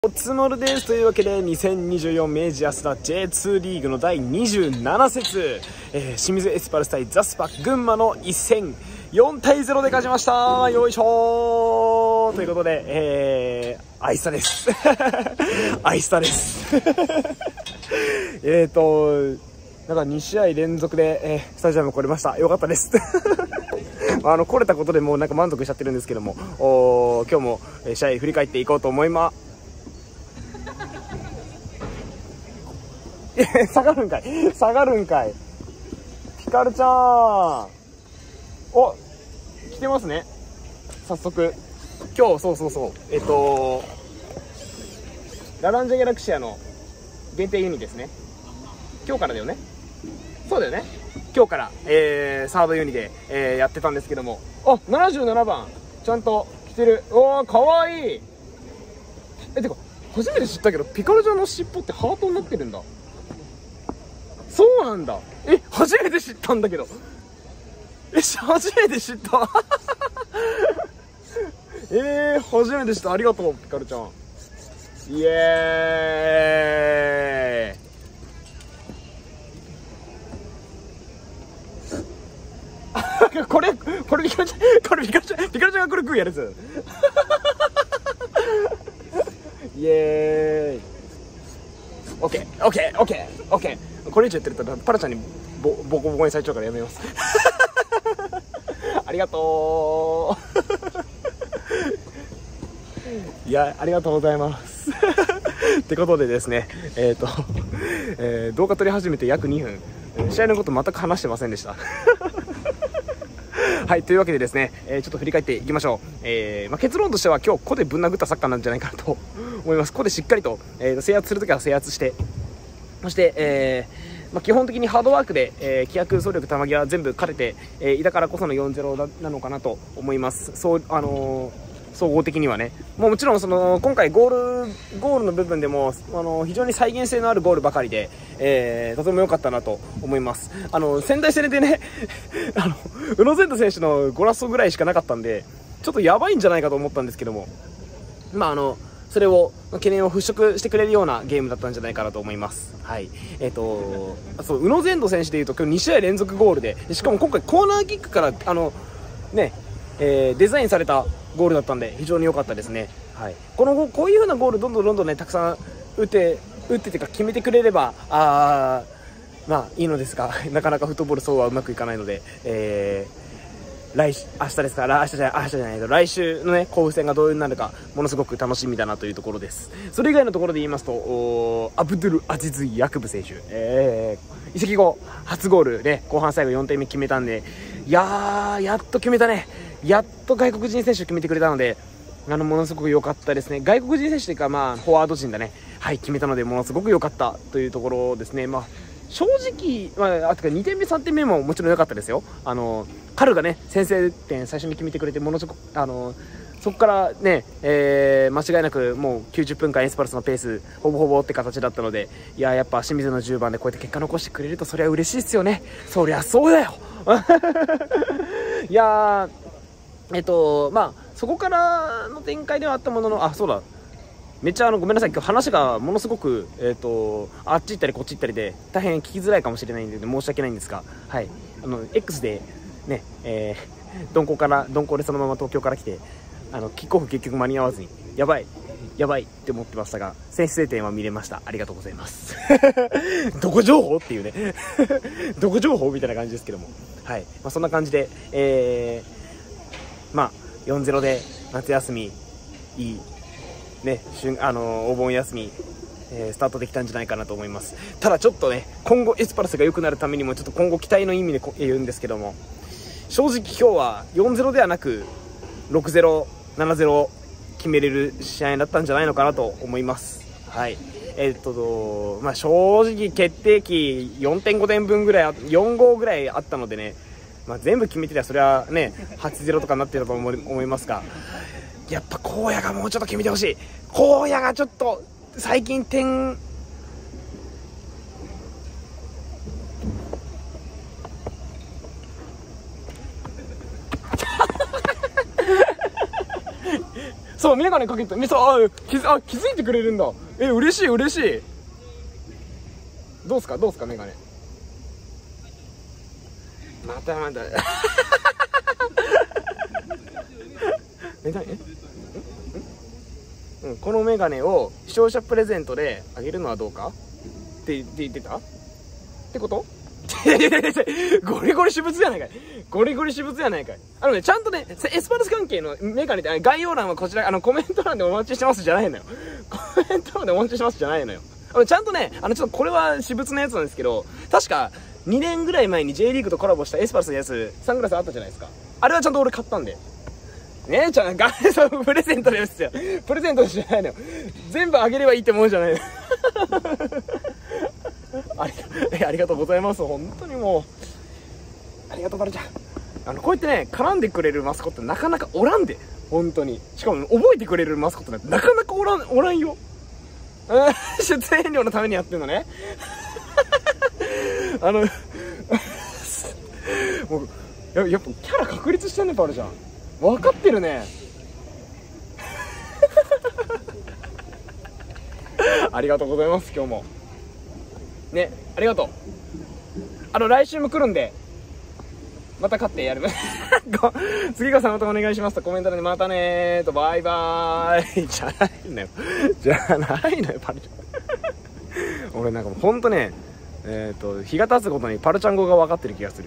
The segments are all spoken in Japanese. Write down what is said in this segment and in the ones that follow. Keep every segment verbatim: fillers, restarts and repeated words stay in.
おつもるです。というわけでにせんにじゅうよん明治安田 ジェイツー リーグのだいにじゅうなな節、えー、清水エスパルス対ザスパ群馬の一戦よんたいゼロで勝ちました。よいしょーということで、えー、アイスタですアイスタですえっとなんかに試合連続で、えー、スタジアム来れました。よかったですあの来れたことでもうなんか満足しちゃってるんですけども、お今日も試合振り返っていこうと思います。下がるんかい下がるんかいピカルちゃん、お来てますね。早速今日そうそうそうえっとラランジャギャラクシアの限定ユニですね。今日からだよね。そうだよね。今日から、えー、サードユニで、えー、やってたんですけども、あななじゅうななばんちゃんと来てる。おーかわいい。えてか初めて知ったけどピカルちゃんの尻尾ってハートになってるんだ。そうなんだ。え初めて知ったんだけど。え初めて知ったえー、初めて知った。ありがとうピカルちゃん。イエーイこれこれピカルちゃんこれピカルちゃんピカルちゃんがこれ食うやつイエーイ。オッケーオッケーオッケーオッケー。これ以上言ってるとパラちゃんにボボコボコにされちゃうからやめますありがとういやありがとうございますってことでですね、えっ、ー、と、えー、動画撮り始めて約にふん、試合のこと全く話してませんでしたはい、というわけでですね、えー、ちょっと振り返っていきましょう。えーまあ、結論としては今日個でぶん殴ったサッカーなんじゃないかなと思います。個でしっかりと、えー、制圧するときは制圧して、そして、えーまあ、基本的にハードワークで、えー、気迫、走力、球際全部勝てて、えー、いたからこその よんたいゼロ なのかなと思います。そう、あのー、総合的にはね。もうもちろんその今回ゴールゴールの部分でも、あのー、非常に再現性のあるゴールばかりで、えー、とても良かったなと思います。あの仙台戦でねあの宇野善斗選手のゴラストぐらいしかなかったんで、ちょっとやばいんじゃないかと思ったんですけども、まああのそれを懸念を払拭してくれるようなゲームだったんじゃないかなと思います。はい。えっ、ー、とそう宇野善斗選手でいうと今日に試合連続ゴールで、しかも今回コーナーキックからあのね、えー、デザインされたゴールだったんで非常に良かったですね。はい。このこういう風なゴールどんどんどんどんねたくさん打って打っててか決めてくれればあまあいいのですがなかなかフットボールそうはうまくいかないので、えー来明日ですから明日じゃない明日じゃない来週のね甲府戦がどういうになるかものすごく楽しみだなというところです。それ以外のところで言いますとアブドゥル・アジズ・ヤクブ選手、えー、移籍後初ゴールで、ね、後半最後よんてんめ決めたんで、いやーやっと決めたね。やっと外国人選手決めてくれたので、あのものすごく良かったですね。外国人選手というかまあフォワード陣だね、はい決めたのでものすごく良かったというところですね。まあ正直、まあ、あとかにてんめさんてんめももちろん良かったですよ。あのカルがね先制点最初に決めてくれて、ものすごくあのそこからね、えー、間違いなくもうきゅうじゅっぷんかんエスパルスのペースほぼほぼって形だったので、いややっぱ清水のじゅうばんでこうやって結果残してくれるとそりゃ嬉しいですよね。そりゃそうだよいやーえっとまあそこからの展開ではあったものの、あそうだめっちゃあのごめんなさい、今日話がものすごく、えー、とあっち行ったりこっち行ったりで大変聞きづらいかもしれないんで申し訳ないんですが、はい、あの X でね、えー、鈍行から鈍行でそのまま東京から来て、あのキックオフ結局間に合わずにやばいやばいって思ってましたが、先制点は見れました。ありがとうございますどこ情報っていうねどこ情報みたいな感じですけども、はい、まあ、そんな感じで、えー、まあ よんたいゼロ で夏休みいいね、あのー、お盆休み、えー、スタートできたんじゃないかなと思います。ただちょっとね今後エスパルスが良くなるためにもちょっと今後期待の意味で言うんですけども、正直今日は よんたいゼロ ではなく ろくたいゼロ、ななたいゼロ決めれる試合だったんじゃないのかなと思います。はい。えー、っとまあ正直決定機よんてんごてんぶんぐらいよん号ぐらいあったのでね、まあ、全部決めてりゃそれはねはちたいゼロとかになってると思いますが、やっぱ荒野がもうちょっと決めてほしい。荒野がちょっと最近点そ嘘、メガネかけて、みそ、あ、気づ、あ、気づいてくれるんだ。え、嬉しい、嬉しい。どうすか、どうすか、メガネ。またまた。メガネ、え、うん、このメガネを視聴者プレゼントであげるのはどうかって言ってたってこと？ゴリゴリ私物やないかい。ゴリゴリ私物やないかい。あのね、ちゃんとね、エスパルス関係のメガネって概要欄はこちら、あのコメント欄でお待ちしてますじゃないのよ。コメント欄でお待ちしてますじゃないのよ。あのちゃんとね、あのちょっとこれは私物のやつなんですけど、確かにねんぐらい前に J リーグとコラボしたエスパルスのやつ、サングラスあったじゃないですか。あれはちゃんと俺買ったんで。ねえ、ちゃん、ガネさんプレゼントですよ。プレゼントじゃないのよ。全部あげればいいってもんじゃないの。ありが、ありがとうございます。本当にもう。ありがとう、パルちゃん。あの、こうやってね、絡んでくれるマスコットなかなかおらんで。本当に。しかも、覚えてくれるマスコットなんてなかなかおらん、おらんよ。出演料のためにやってんのね。あの、もう、や、やっぱキャラ確立してんね、パルちゃん。分かってるね。ありがとうございます、今日も。ね、ありがとう。あの、来週も来るんで、また勝ってやる。次がさんまたお願いしますとコメント欄でまたねーと、バイバーイ。じゃないのよ。じゃないのよ、パルちゃん。俺なんかもうほんとね、えっと、日が経つごとにパルちゃん語が分かってる気がする。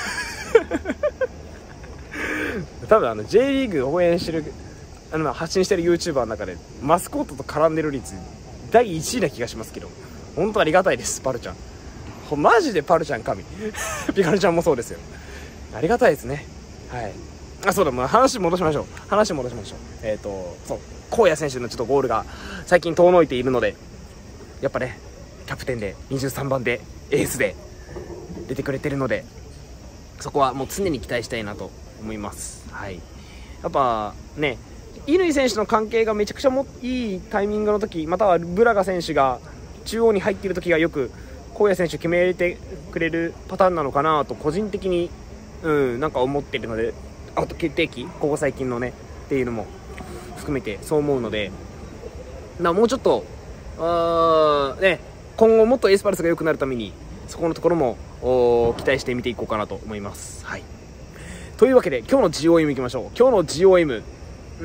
多分あの J リーグ応援してる、あの発信してる YouTuber の中でマスコットと絡んでる率だいいちいな気がしますけど、本当ありがたいです。パルちゃんほマジでパルちゃん神。ピカルちゃんもそうですよ。ありがたいですね。はい。あ、そうだ、もう話戻しましょう。話戻しましょう。えっとそう荒野選手のちょっとゴールが最近遠のいているので、やっぱねキャプテンでにじゅうさんばんでエースで出てくれてるので、そこはもう常に期待したいなと思います。はい。やっぱね、乾選手の関係がめちゃくちゃもいいタイミングの時、またはブラガ選手が中央に入っている時がよく荒野選手決めれてくれるパターンなのかなと個人的に、うん、なんか思っているので、あと決定機ここ最近のねっていうのも含めてそう思うので、なもうちょっとあ、ね、今後もっとエスパルスが良くなるためにそこのところも期待して見ていこうかなと思います。はい。というわけで今日の ジーオーエム いきましょう。今日の ジーオーエム、う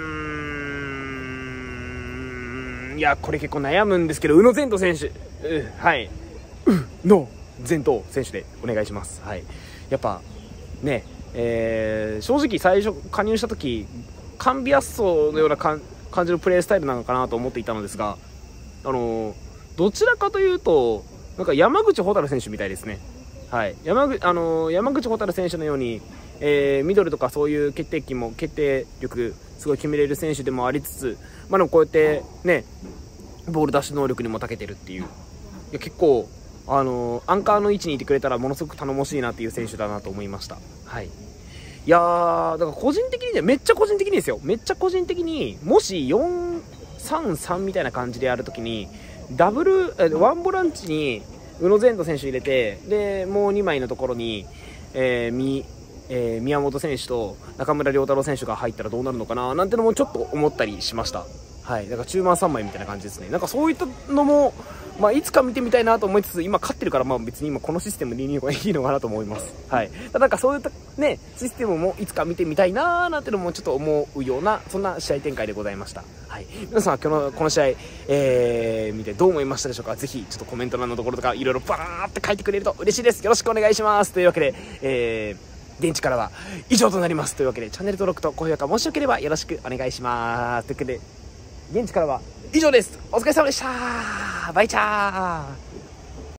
ーん、いやこれ結構悩むんですけど、宇野禅斗選手、うはい、うの禅斗選手でお願いします。はい。やっぱね、えー、正直最初加入した時カンビアッソのような感じのプレースタイルなのかなと思っていたのですが、あのー、どちらかというとなんか山口蛍選手みたいですね。はい。山口、あのー、山口蛍選手のように、えー、ミドルとかそういう決定機も決定力すごい決めれる選手でもありつつ、まあでもこうやってねボール出し能力にも長けてるっていう、いや結構あのー、アンカーの位置にいてくれたらものすごく頼もしいなっていう選手だなと思いました。はい。いやーだから個人的にね、めっちゃ個人的にですよ、めっちゃ個人的にもしよんさんさんみたいな感じでやるときにダブルワンボランチに宇野禅斗選手入れて、でもうにまいのところに、えーみえー、宮本選手と中村亮太郎選手が入ったらどうなるのかななんてのもちょっと思ったりしました。はい。だから中盤さんまいみたいな感じですね。なんかそういったのも、まあ、いつか見てみたいなと思いつつ、今勝ってるから、まあ別に今このシステムでいいのがいいのかなと思います。はい。ただなんかそういったね、システムもいつか見てみたいなーなんてのもちょっと思うような、そんな試合展開でございました。はい。皆さんは今日のこの試合、えー、見てどう思いましたでしょうか。ぜひちょっとコメント欄のところとかいろいろバーって書いてくれると嬉しいです。よろしくお願いします。というわけで、えー、現地からは以上となります。というわけでチャンネル登録と高評価もしよければよろしくお願いします。というわけで現地からは以上です。お疲れ様でした。バイチャー。